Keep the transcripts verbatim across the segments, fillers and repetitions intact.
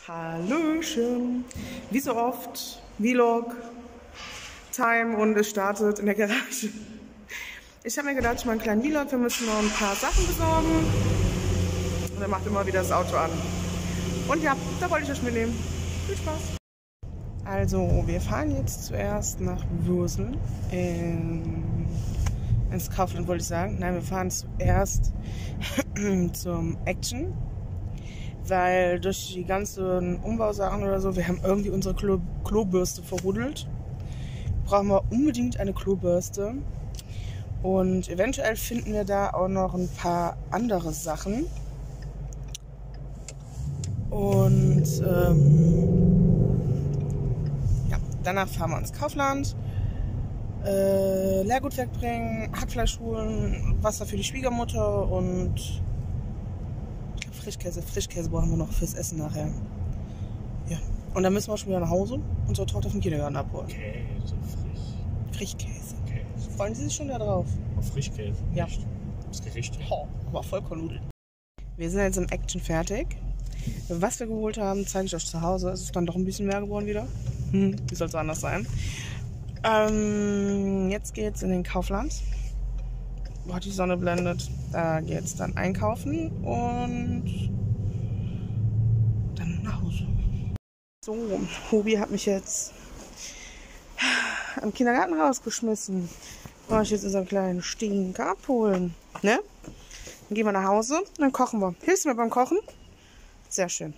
Hallöchen! Wie so oft, Vlog, Time und es startet in der Garage. Ich habe mir gedacht, ich mache einen kleinen Vlog, wir müssen noch ein paar Sachen besorgen. Und er macht immer wieder das Auto an. Und ja, da wollte ich euch mitnehmen. Viel Spaß! Also, wir fahren jetzt zuerst nach Würsel in, ins Kaufland, wollte ich sagen. Nein, wir fahren zuerst zum Action. Weil durch die ganzen Umbausachen oder so, wir haben irgendwie unsere Klo Klobürste verrudelt. Brauchen wir unbedingt eine Klobürste. Und eventuell finden wir da auch noch ein paar andere Sachen. Und ähm, ja, danach fahren wir ins Kaufland. Äh, Leergut wegbringen, Hackfleisch holen, Wasser für die Schwiegermutter und Frischkäse. Frischkäse brauchen wir noch fürs Essen nachher. Ja. Und dann müssen wir schon wieder nach Hause und unsere Tochter vom Kindergarten abholen. Käse, frisch. Frischkäse. Käse. Freuen Sie sich schon da drauf? Auf Frischkäse? Ja. Nicht. Das Gericht. Oh, aber Vollkornnudeln. Wir sind jetzt im Action fertig. Was wir geholt haben, zeige ich euch zu Hause. Es ist dann doch ein bisschen mehr geworden wieder. Hm, wie soll es anders sein? Ähm, jetzt geht's in den Kaufland. Boah, die Sonne blendet. Da geht's dann einkaufen und dann nach Hause. So, Hubi hat mich jetzt am Kindergarten rausgeschmissen. Brauche ich jetzt unseren kleinen Stinker abholen. Ne? Dann gehen wir nach Hause und dann kochen wir. Hilfst du mir beim Kochen? Sehr schön.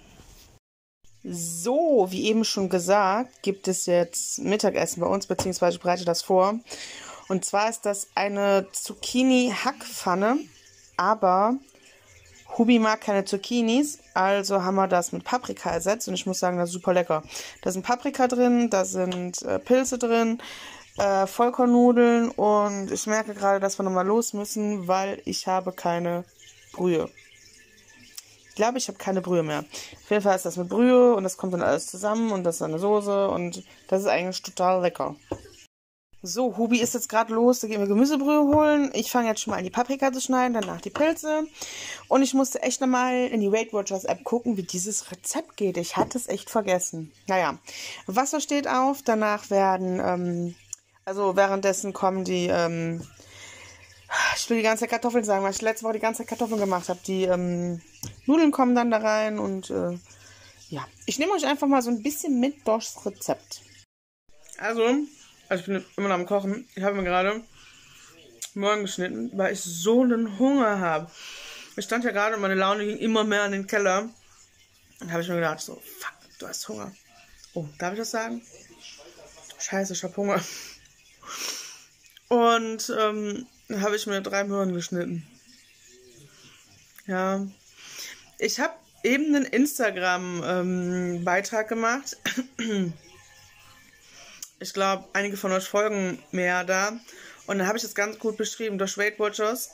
So, wie eben schon gesagt, gibt es jetzt Mittagessen bei uns, beziehungsweise ich bereite das vor. Und zwar ist das eine Zucchini-Hackpfanne, aber Hubi mag keine Zucchinis, also haben wir das mit Paprika ersetzt und ich muss sagen, das ist super lecker. Da sind Paprika drin, da sind äh, Pilze drin, äh, Vollkornnudeln und ich merke gerade, dass wir nochmal los müssen, weil ich habe keine Brühe. Ich glaube, ich habe keine Brühe mehr. Auf jeden Fall ist das mit Brühe und das kommt dann alles zusammen und das ist eine Soße und das ist eigentlich total lecker. So, Hubi ist jetzt gerade los, da gehen wir Gemüsebrühe holen. Ich fange jetzt schon mal an, die Paprika zu schneiden, danach die Pilze. Und ich musste echt nochmal in die Weight Watchers App gucken, wie dieses Rezept geht. Ich hatte es echt vergessen. Naja, Wasser steht auf, danach werden, ähm, also währenddessen kommen die, ähm, ich will die ganze Zeit Kartoffeln sagen, weil ich letzte Woche die ganze Zeit Kartoffeln gemacht habe. Die ähm, Nudeln kommen dann da rein und äh, ja, ich nehme euch einfach mal so ein bisschen mit durchs Rezept. Also... Also ich bin immer noch am Kochen. Ich habe mir gerade Morgen geschnitten, weil ich so einen Hunger habe. Ich stand ja gerade und meine Laune ging immer mehr in den Keller. Dann habe ich mir gedacht, so, fuck, du hast Hunger. Oh, darf ich das sagen? Scheiße, ich habe Hunger. Und ähm, dann habe ich mir drei Möhren geschnitten. Ja. Ich habe eben einen Instagram-Beitrag ähm, gemacht. Ich glaube, einige von euch folgen mir da. Und dann habe ich das ganz gut beschrieben durch Weight Watchers.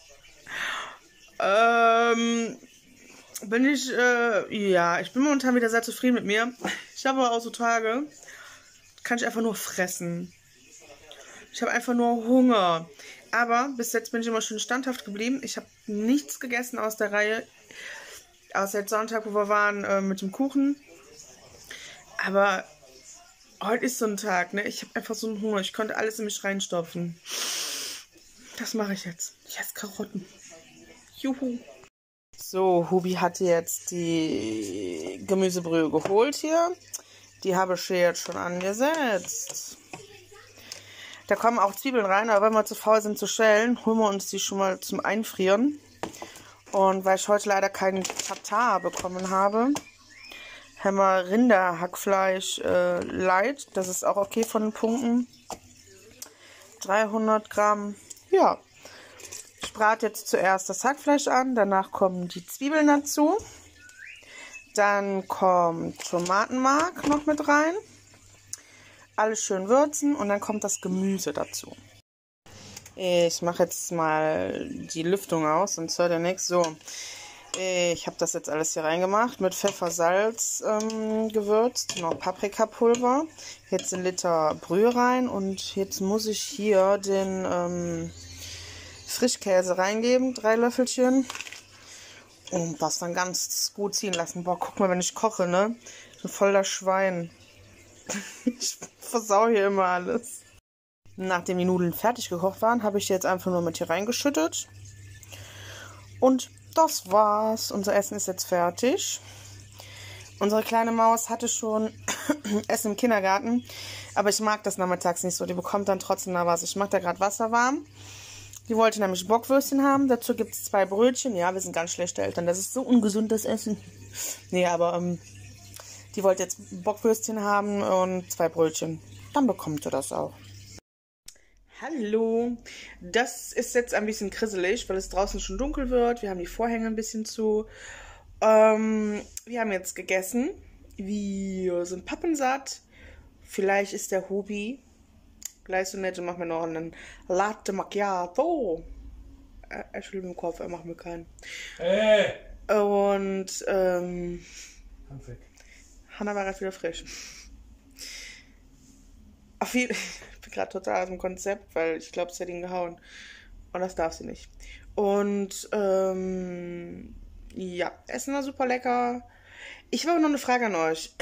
Ähm, bin ich, äh, ja, ich bin momentan wieder sehr zufrieden mit mir. Ich habe aber auch so Tage, kann ich einfach nur fressen. Ich habe einfach nur Hunger. Aber bis jetzt bin ich immer schön standhaft geblieben. Ich habe nichts gegessen aus der Reihe. Außer jetzt Sonntag, wo wir waren, äh, mit dem Kuchen. Aber... heute ist so ein Tag, ne? Ich habe einfach so einen Hunger. Ich konnte alles in mich reinstopfen. Das mache ich jetzt. Ich esse Karotten. Juhu. So, Hubi hatte jetzt die Gemüsebrühe geholt hier. Die habe ich hier jetzt schon angesetzt. Da kommen auch Zwiebeln rein, aber wenn wir zu faul sind zu schälen, holen wir uns die schon mal zum Einfrieren. Und weil ich heute leider keinen Tartar bekommen habe, haben wir Rinderhackfleisch äh, light. Das ist auch okay von den Punkten. dreihundert Gramm. Ja. Ich brate jetzt zuerst das Hackfleisch an. Danach kommen die Zwiebeln dazu. Dann kommt Tomatenmark noch mit rein. Alles schön würzen. Und dann kommt das Gemüse dazu. Ich mache jetzt mal die Lüftung aus, sonst hört ihr nichts. So. Ich habe das jetzt alles hier reingemacht, mit Pfeffer, Salz ähm, gewürzt, noch Paprikapulver, jetzt ein Liter Brühe rein und jetzt muss ich hier den ähm, Frischkäse reingeben, drei Löffelchen und das dann ganz gut ziehen lassen. Boah, guck mal, wenn ich koche, ne, Ich bin voll das Schwein. Ich versau hier immer alles. Nachdem die Nudeln fertig gekocht waren, habe ich die jetzt einfach nur mit hier reingeschüttet. Und das war's. Unser Essen ist jetzt fertig. Unsere kleine Maus hatte schon Essen im Kindergarten, aber ich mag das nachmittags nicht so. Die bekommt dann trotzdem noch was. Ich mache da gerade Wasser warm. Die wollte nämlich Bockwürstchen haben. Dazu gibt es zwei Brötchen. Ja, wir sind ganz schlechte Eltern. Das ist so ungesund, das Essen. Nee, aber ähm, die wollte jetzt Bockwürstchen haben und zwei Brötchen. Dann bekommt ihr das auch. Hallo. Das ist jetzt ein bisschen krisselig, weil es draußen schon dunkel wird. Wir haben die Vorhänge ein bisschen zu. Ähm, wir haben jetzt gegessen. Wir sind pappensatt. Vielleicht ist der Hubi gleich so nett und macht mir noch einen Latte Macchiato. Er, er schüttelt mit dem Kopf, er macht mir keinen. Hey! Und, ähm, Hand weg. Hanna war gerade wieder frisch. Auf jeden Ich bin gerade total aus dem Konzept, weil ich glaube, sie hat ihn gehauen. Und das darf sie nicht. Und, ähm, ja, Essen war super lecker. Ich habe noch eine Frage an euch.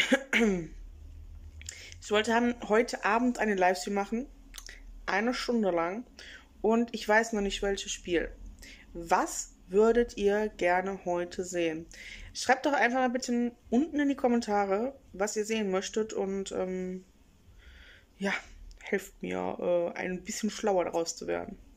Ich wollte haben heute Abend eine Livestream machen. Eine Stunde lang. Und ich weiß noch nicht, welches Spiel. Was würdet ihr gerne heute sehen? Schreibt doch einfach mal bitte unten in die Kommentare, was ihr sehen möchtet. Und, ähm, ja, helft mir, äh, ein bisschen schlauer daraus zu werden.